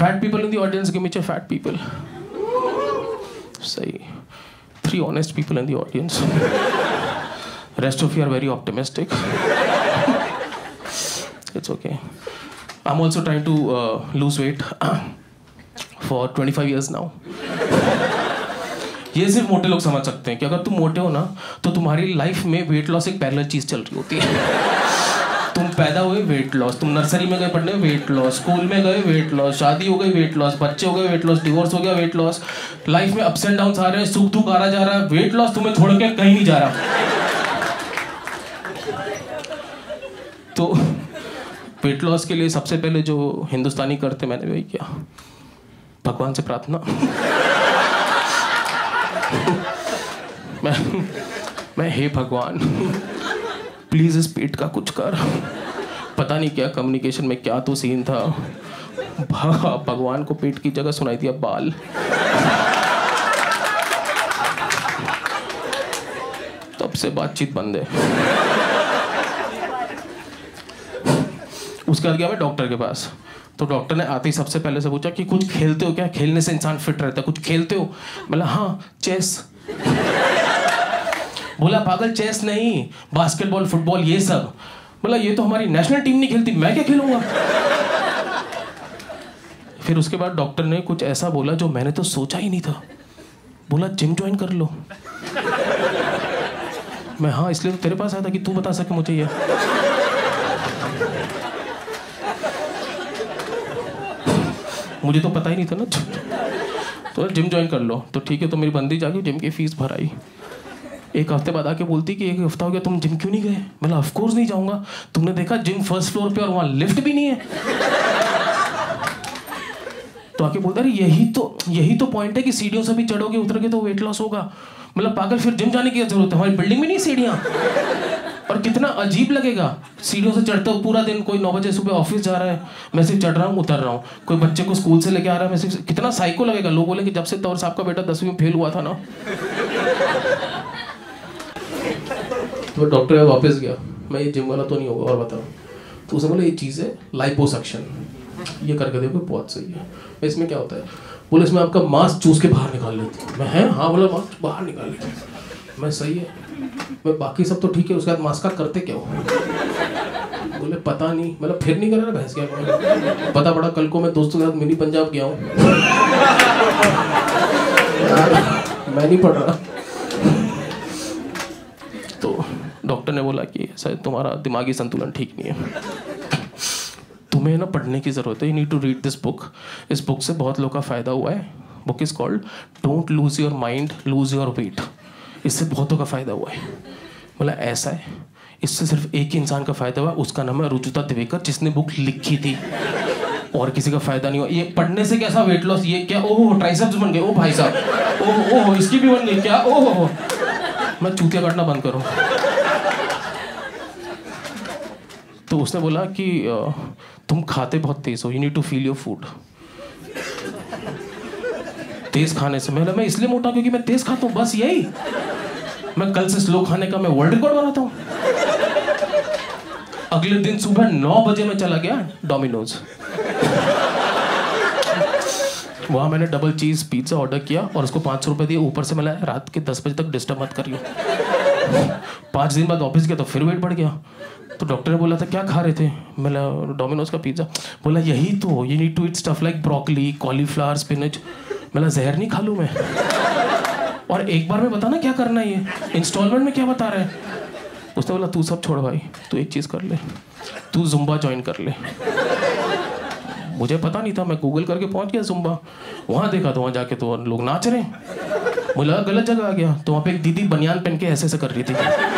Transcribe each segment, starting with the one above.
Fat people in the audience, give me a fat people. Say 3 honest people in the audience. Rest of you are very optimistic. It's okay. I'm also trying to lose weight for 25 years now. ये सिर्फ मोटे लोग समझ सकते हैं कि अगर तुम मोटे हो ना तो तुम्हारी लाइफ में वेट लॉस एक पैरेलल चीज चल रही होती है। तुम पैदा हुए वेट लॉस, तुम नर्सरी में गए पढ़ने वेट लॉस, स्कूल में गए वेट लॉस, शादी हो गई वेट लॉस, बच्चे हो गए वेट लॉस, डिवोर्स हो गया वेट लॉस, लाइफ में अप्स एंड डाउन्स आ रहे हैं, सुख दुख आ रहा जा रहा है, वेट लॉस तुम्हें छोड़ के कहीं नहीं जा रहा। तो वेट लॉस के लिए सबसे पहले जो हिंदुस्तानी करते मैंने वही किया, भगवान से प्रार्थना। मैं हे भगवान प्लीज इस पेट का कुछ कर। पता नहीं क्या कम्युनिकेशन में क्या तो सीन था, भगवान को पेट की जगह सुनाई दिया बाल। तब से बातचीत बंद है। उसके बाद गया मैं डॉक्टर के पास, तो डॉक्टर ने आते ही सबसे पहले से पूछा कि कुछ खेलते हो क्या, खेलने से इंसान फिट रहता है, कुछ खेलते हो? बोला हाँ चेस। बोला पागल चेस नहीं, बास्केटबॉल फुटबॉल ये सब। बोला ये तो हमारी नेशनल टीम नहीं खेलती, मैं क्या खेलूंगा। फिर उसके बाद डॉक्टर ने कुछ ऐसा बोला जो मैंने तो सोचा ही नहीं था। बोला जिम ज्वाइन कर लो। मैं हाँ इसलिए तो तेरे पास आया था कि तू बता सके मुझे ये। मुझे तो पता ही नहीं था ना। तो जिम ज्वाइन कर लो। तो ठीक है, तो मेरी बंदी जाके जिम की फीस भराई। एक हफ्ते बाद आके बोलती कि 1 हफ्ता हो गया तुम जिम क्यों नहीं गए? मतलब ऑफ कोर्स नहीं जाऊंगा, तुमने देखा जिम फर्स्ट फ्लोर पे और वहां लिफ्ट भी नहीं है। तो आके बोलता अरे यही तो पॉइंट है कि सीढ़ियों से भी चढ़ोगे उतरोगे तो वेट लॉस होगा। मतलब पागल फिर जिम जाने की जरूरत है, हमारी बिल्डिंग में नहीं सीढ़ियां। और कितना अजीब लगेगा सीढ़ियों से चढ़ते हो पूरा दिन। कोई 9 बजे सुबह ऑफिस जा रहा है, मैं सिर्फ चढ़ रहा हूँ उतर रहा हूँ। कोई बच्चे को स्कूल से लेके आ रहा है, मैं सिर्फ, कितना साइको लगेगा। लोग बोले कि जब से तौर साहब का बेटा 10वीं में फेल हुआ था ना। तो डॉक्टर के वापस गया, मैं ये जिम वाला तो नहीं होगा और बताओ। तो उसने बोला ये चीज़ है लाइपोसक्शन, ये करके देखो बहुत सही है। इसमें क्या होता है? बोले इसमें आपका मांस चूस के बाहर निकाल लेती है। मैं है हाँ, बोला मांस बाहर निकाल लेती है। मैं सही है, मैं बाकी सब तो ठीक है, उसके बाद मांस का करते क्या हो? बोले पता नहीं, मतलब फिर नहीं कर रहा भैंस क्या। पता पड़ा कल को मैं दोस्तों के साथ मिनी पंजाब गया हूँ। मैं नहीं पढ़ रहा। तो डॉक्टर ने बोला कि शायद तुम्हारा दिमागी संतुलन ठीक नहीं है, तुम्हें ना पढ़ने की ज़रूरत है, you need to read this book. इस बुक से बहुत लोगों का फ़ायदा हुआ है। Book is called don't lose your mind lose your weight. इससे बहुतों का फ़ायदा हुआ है। बोला ऐसा है, इससे सिर्फ एक ही इंसान का फ़ायदा हुआ, उसका नाम है रुजुता दिवेकर, जिसने बुक लिखी थी। और किसी का फ़ायदा नहीं हुआ। ये पढ़ने से कैसा वेट लॉस, ये क्या ओह ट्राइसेप्स बन गए, ओ भाई साहब, ओह इसकी भी बन गई क्या, ओह मैं चूतिया काटना बंद करूँ। तो उसने बोला कि तुम खाते बहुत तेज हो, you need to feel your food. तेज खाने से मैं इसलिए मोटा क्योंकि मैं तेज खाता हूँ, बस यही। मैं कल से स्लो खाने का मैं वर्ल्ड रिकॉर्ड बनाता हूँ। अगले दिन सुबह 9 बजे मैं चला गया डोमिनोज। वहां मैंने डबल चीज पिज्जा ऑर्डर किया और उसको 500 रुपए दिए। ऊपर से मैं रात के 10 बजे तक डिस्टर्ब मत करियो। 5 दिन बाद ऑफिस गया तो फिर वेट बढ़ गया। तो डॉक्टर ने बोला था क्या खा रहे थे? मैं डोमिनोज का पिज्जा। बोला यही तो, you need to eat stuff like broccoli, cauliflower, spinach. मैं जहर नहीं खा लूँ मैं? और एक बार में बता ना क्या करना है, ये इंस्टॉलमेंट में क्या बता रहा है? उसने बोला तू सब छोड़ भाई, तू एक चीज़ कर ले, तू जुम्बा ज्वाइन कर ले। मुझे पता नहीं था, मैं गूगल करके पहुंच गया जुम्बा। वहाँ देखा तो वहाँ जाके तो लोग नाच रहे हैं। मुझे लगा गलत जगह आ गया। तो वहाँ पे एक दीदी बनियान पहन के ऐसे कर रही थी।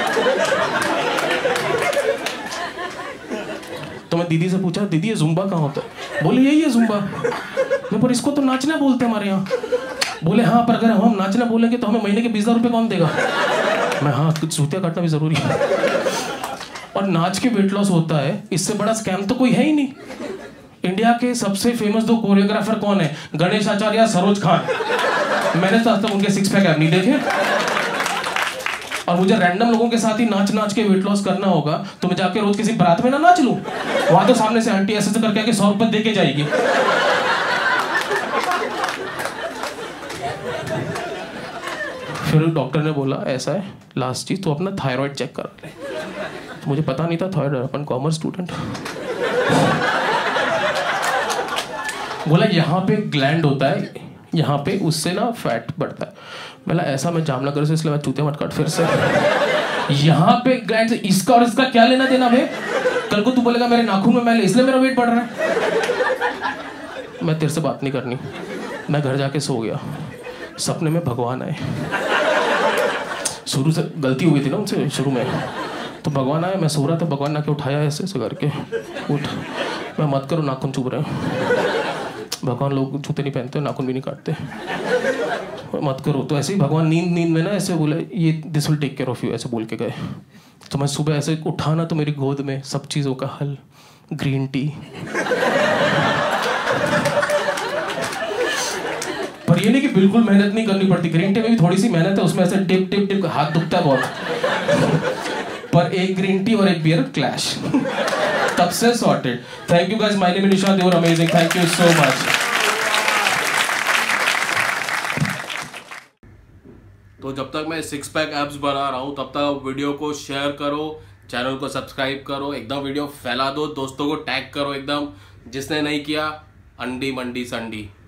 तो मैं दीदी से पूछा दीदी ये जुम्बा कहाँ होता है? बोले यही है जुम्बा। मैं पर इसको तो नाचना बोलते हमारे यहाँ। बोले हाँ पर अगर हम नाचना बोलेंगे तो हमें महीने के 20,000 रुपये कौन देगा? मैं हाँ कुछ सूतिया काटना भी जरूरी है। और नाच के वेट लॉस होता है, इससे बड़ा स्कैम तो कोई है ही नहीं। इंडिया के सबसे फेमस 2 कोरियोग्राफर कौन है? गणेश आचार्य, सरोज खान। मैंने तो आज तक उनके 6 पैक नहीं देखे। और मुझे रैंडम लोगों के साथ ही नाच के वेट लॉस करना होगा तो मैं जाके रोज किसी बारात में ना नाच लूं। वहां तो सामने से आंटी ऐसे करके आके 100 रुपए दे के जाएगी। फिर डॉक्टर ने बोला ऐसा है, लास्ट चीज़ तो अपना थायराइड चेक करा ले। तो मुझे पता नहीं था थायराइड, अपन कॉमर्स स्टूडेंट। बोला यहाँ पे ग्लैंड होता है, यहाँ पे उससे ना फैट बढ़ता है। बोला ऐसा, मैं जामनगर से, इसलिए मैं चूते मत काट फिर से। यहाँ पे ग्लैंड से, इसका और इसका क्या लेना देना बे? कल को तू बोलेगा मेरे नाखून में मैल इसलिए मेरा वेट बढ़ रहा है। मैं तेरे से बात नहीं करनी। मैं घर जाके सो गया, सपने में भगवान आए। शुरू से गलती हुई थी ना उनसे शुरू में, तो भगवान आया, मैं सो रहा था, भगवान ने आके उठाया ऐसे ऐसे करके, उठ, मैं मत करो, नाखून चुभ रहे हो। भगवान लोग जूते नहीं पहनते, नाखून भी नहीं काटते, मत करो। तो ऐसे ही भगवान नींद में ना ऐसे बोले, ये this will take care of you, ऐसे बोल के गए। तो मैं सुबह ऐसे उठा ना, तो मेरी गोद में सब चीज़ों का हल, ग्रीन टी। पर ये नहीं कि बिल्कुल मेहनत नहीं करनी पड़ती, ग्रीन टी में भी थोड़ी सी मेहनत है, उसमें ऐसे टिप टिप टिप हाथ दुखता है बहुत। पर एक ग्रीन टी और एक बियर क्लैश, तब से sorted. Thank you guys, my name is Nishant, you are amazing, thank you so much. तो जब तक मैं 6 पैक एब्स बना रहा हूँ, तब तक वीडियो को शेयर करो, चैनल को सब्सक्राइब करो, एकदम वीडियो फैला दो, दोस्तों को टैग करो एकदम, जिसने नहीं किया अंडी मंडी संडी।